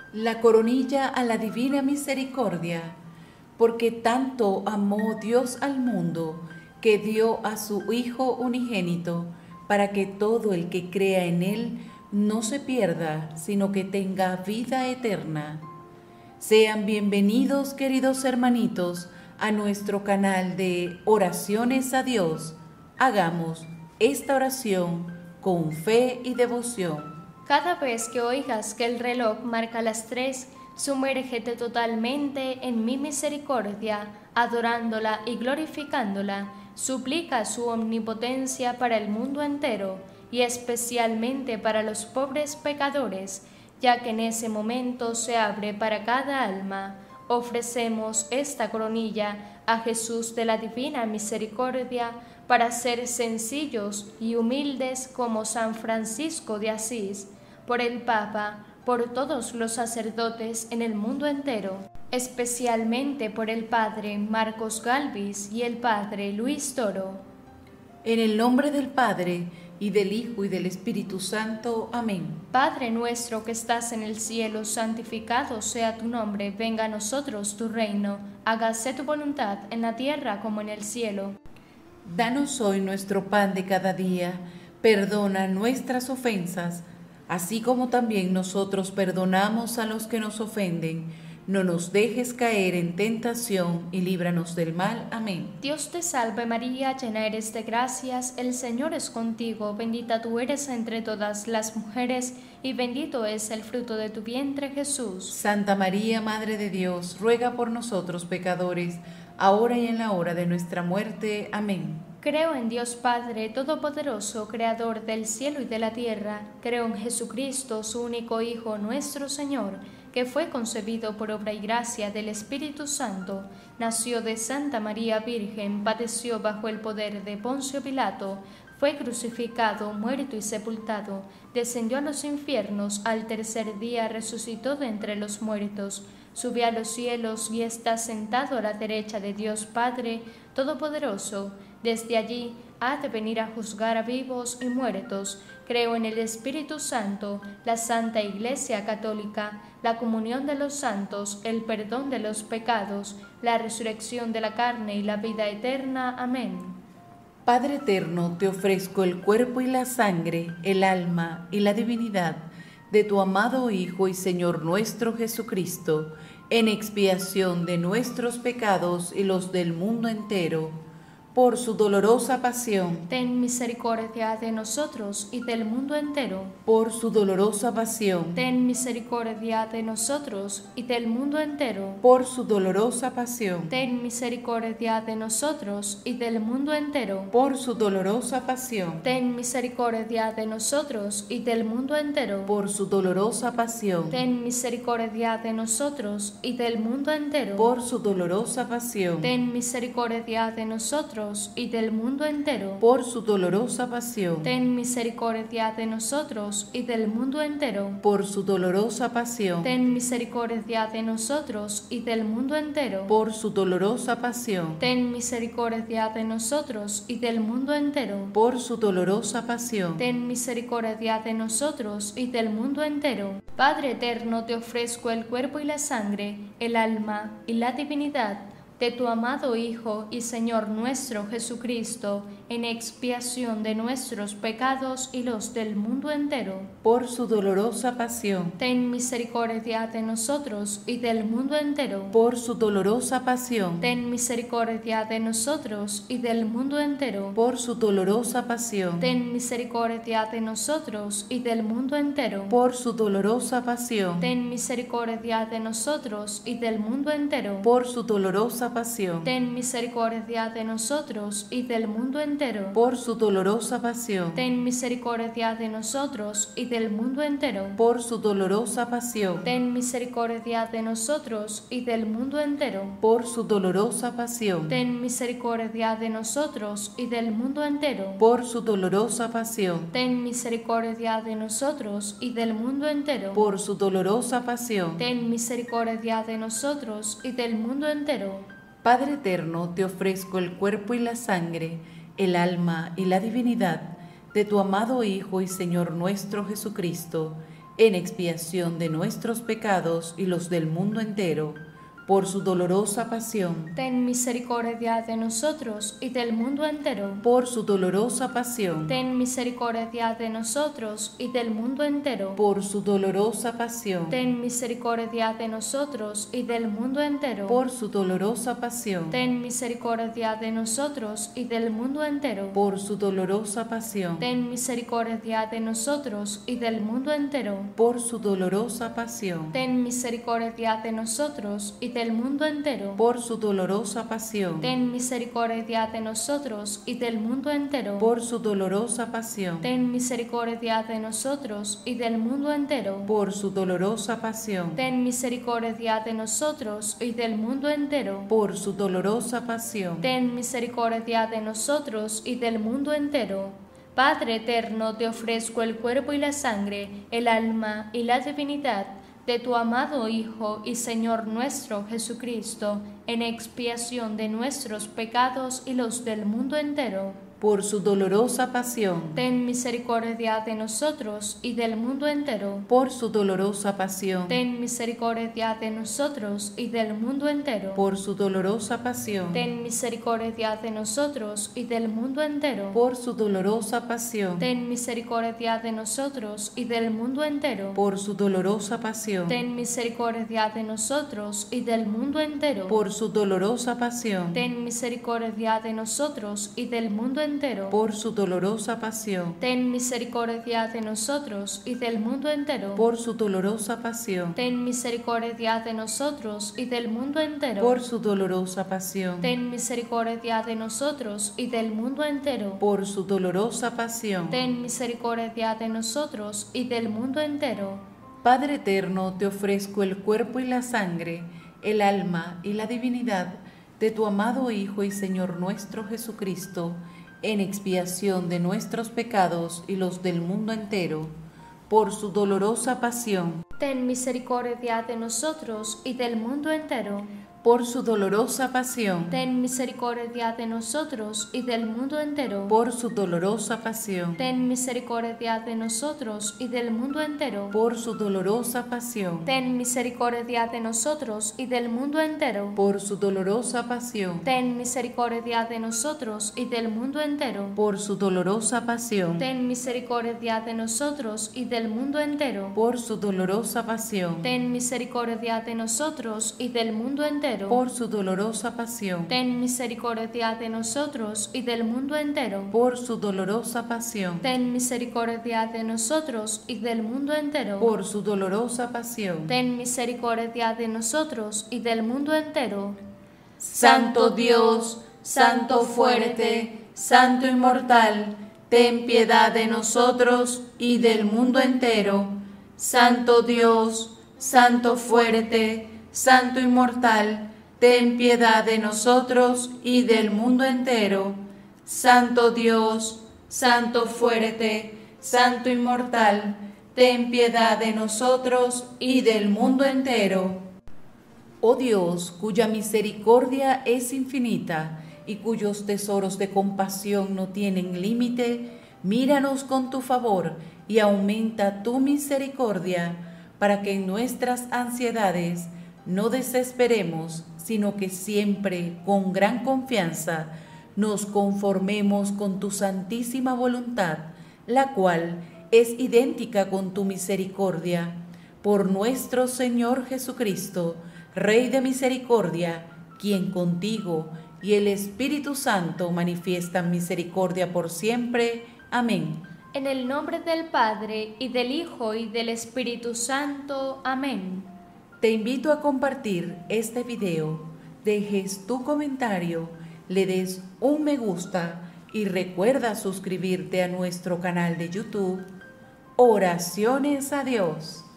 la coronilla a la divina misericordia, porque tanto amó Dios al mundo, que dio a su Hijo unigénito, para que todo el que crea en Él no se pierda, sino que tenga vida eterna. Sean bienvenidos, queridos hermanitos, a nuestro canal de Oraciones a Dios. Hagamos esta oración con fe y devoción. Cada vez que oigas que el reloj marca las 3, sumérgete totalmente en mi misericordia, adorándola y glorificándola. Suplica su omnipotencia para el mundo entero y especialmente para los pobres pecadores, ya que en ese momento se abre para cada alma. Ofrecemos esta coronilla a Jesús de la Divina Misericordia para ser sencillos y humildes como San Francisco de Asís, por el Papa, por todos los sacerdotes en el mundo entero, especialmente por el Padre Marcos Galvis y el Padre Luis Toro. En el nombre del Padre, y del Hijo, y del Espíritu Santo. Amén. Padre nuestro que estás en el cielo, santificado sea tu nombre, venga a nosotros tu reino, hágase tu voluntad en la tierra como en el cielo. Danos hoy nuestro pan de cada día, perdona nuestras ofensas, así como también nosotros perdonamos a los que nos ofenden. No nos dejes caer en tentación y líbranos del mal. Amén. Dios te salve María, llena eres de gracias, el Señor es contigo, bendita tú eres entre todas las mujeres, y bendito es el fruto de tu vientre, Jesús. Santa María, Madre de Dios, ruega por nosotros pecadores, ahora y en la hora de nuestra muerte. Amén. Creo en Dios Padre Todopoderoso, Creador del cielo y de la tierra. Creo en Jesucristo, su único Hijo, nuestro Señor, que fue concebido por obra y gracia del Espíritu Santo, nació de Santa María Virgen, padeció bajo el poder de Poncio Pilato, fue crucificado, muerto y sepultado, descendió a los infiernos, al tercer día resucitó de entre los muertos, subió a los cielos y está sentado a la derecha de Dios Padre Todopoderoso. Desde allí ha de venir a juzgar a vivos y muertos. Creo en el Espíritu Santo, la Santa Iglesia Católica, la comunión de los santos, el perdón de los pecados, la resurrección de la carne y la vida eterna. Amén. Padre eterno, te ofrezco el cuerpo y la sangre, el alma y la divinidad de tu amado Hijo y Señor nuestro Jesucristo, en expiación de nuestros pecados y los del mundo entero, por su dolorosa pasión. Ten misericordia de nosotros y del mundo entero. Por su dolorosa pasión. Ten misericordia de nosotros y del mundo entero. Por su dolorosa pasión. Ten misericordia de nosotros y del mundo entero. Por su dolorosa pasión. Ten misericordia de nosotros y del mundo entero. Por su dolorosa pasión. Ten misericordia de nosotros y del mundo entero. Por su dolorosa pasión. Ten misericordia de nosotros y del mundo entero. Por su dolorosa pasión. Ten misericordia de nosotros y del mundo entero. Por su dolorosa pasión. Ten misericordia de nosotros y del mundo entero. Por su dolorosa pasión. Ten misericordia de nosotros y del mundo entero. Por su dolorosa pasión. Ten misericordia de nosotros y del mundo entero. Padre eterno, te ofrezco el cuerpo y la sangre, el alma y la divinidad de tu amado Hijo y Señor nuestro Jesucristo, en expiación de nuestros pecados y los del mundo entero. Por su dolorosa pasión. Ten misericordia de nosotros y del mundo entero. Por su dolorosa pasión. Ten misericordia de nosotros y del mundo entero. Por su dolorosa pasión. Ten misericordia de nosotros y del mundo entero. Por su dolorosa pasión. Ten misericordia de nosotros y del mundo entero. Por su dolorosa pasión. Ten misericordia de nosotros y del mundo entero. Por su dolorosa pasión. Ten misericordia de nosotros y del mundo entero. Por su dolorosa pasión. Ten misericordia de nosotros y del mundo entero. Por su dolorosa pasión. Ten misericordia de nosotros y del mundo entero. Por su dolorosa pasión. Ten misericordia de nosotros y del mundo entero. Por su dolorosa pasión. Ten misericordia de nosotros y del mundo entero. Padre eterno, te ofrezco el cuerpo y la sangre, el alma y la divinidad de tu amado Hijo y Señor nuestro Jesucristo, en expiación de nuestros pecados y los del mundo entero, por su dolorosa pasión, ten misericordia de nosotros y del mundo entero. por su dolorosa pasión, Ten misericordia de nosotros y del mundo entero. por su dolorosa pasión, Ten misericordia de nosotros y del mundo entero. por su dolorosa pasión, Ten misericordia de nosotros y del mundo entero. por su dolorosa pasión, Ten misericordia de nosotros y del mundo entero. por su dolorosa pasión, Ten misericordia de nosotros y del mundo entero. por su dolorosa pasión, Ten misericordia de nosotros y del mundo entero. por su dolorosa pasión, Ten misericordia de nosotros y del mundo entero. por su dolorosa pasión, Ten misericordia de nosotros y del mundo entero. por su dolorosa pasión. Ten misericordia de nosotros y del mundo entero. Padre eterno, te ofrezco el cuerpo y la sangre, el alma y la divinidad de tu amado Hijo y Señor nuestro Jesucristo, en expiación de nuestros pecados y los del mundo entero. Por su dolorosa pasión, Ten misericordia de nosotros y del mundo entero. por su dolorosa pasión, Ten misericordia de nosotros y del mundo entero. por su dolorosa pasión, Ten misericordia de nosotros y del mundo entero. por su dolorosa pasión, Ten misericordia de nosotros y del mundo entero. por su dolorosa pasión, Ten misericordia de nosotros y del mundo entero. por su dolorosa pasión, Ten misericordia de nosotros y del mundo entero. por su dolorosa pasión, Ten misericordia de nosotros y del mundo entero. por su dolorosa pasión, Ten misericordia de nosotros y del mundo entero. por su dolorosa pasión, Ten misericordia de nosotros y del mundo entero. por su dolorosa pasión. Ten misericordia de nosotros y del mundo entero. Padre eterno, te ofrezco el cuerpo y la sangre, el alma y la divinidad de tu amado Hijo y Señor nuestro Jesucristo, en expiación de nuestros pecados y los del mundo entero, por su dolorosa pasión, Ten misericordia de nosotros y del mundo entero. por su dolorosa pasión, Ten misericordia de nosotros y del mundo entero. por su dolorosa pasión, Ten misericordia de nosotros y del mundo entero. por su dolorosa pasión, Ten misericordia de nosotros y del mundo entero. por su dolorosa pasión, Ten misericordia de nosotros y del mundo entero. por su dolorosa pasión, Ten misericordia de nosotros y del mundo entero. por su dolorosa pasión, Ten misericordia de nosotros y del mundo entero. por su dolorosa pasión, Ten misericordia de nosotros y del mundo entero. por su dolorosa pasión, Ten misericordia de nosotros y del mundo entero. por su dolorosa pasión. Ten misericordia de nosotros y del mundo entero. Santo Dios, Santo fuerte, Santo inmortal, ten piedad de nosotros y del mundo entero. Santo Dios, Santo fuerte, Santo inmortal, ten piedad de nosotros y del mundo entero. Santo Dios, Santo fuerte, Santo inmortal, ten piedad de nosotros y del mundo entero. Oh Dios, cuya misericordia es infinita y cuyos tesoros de compasión no tienen límite, míranos con tu favor y aumenta tu misericordia, para que en nuestras ansiedades no desesperemos, sino que siempre, con gran confianza, nos conformemos con tu santísima voluntad, la cual es idéntica con tu misericordia. Por nuestro Señor Jesucristo, Rey de misericordia, quien contigo y el Espíritu Santo manifiestan misericordia por siempre. Amén. En el nombre del Padre, y del Hijo, y del Espíritu Santo. Amén. Te invito a compartir este video, dejes tu comentario, le des un me gusta y recuerda suscribirte a nuestro canal de YouTube. Oraciones a Dios.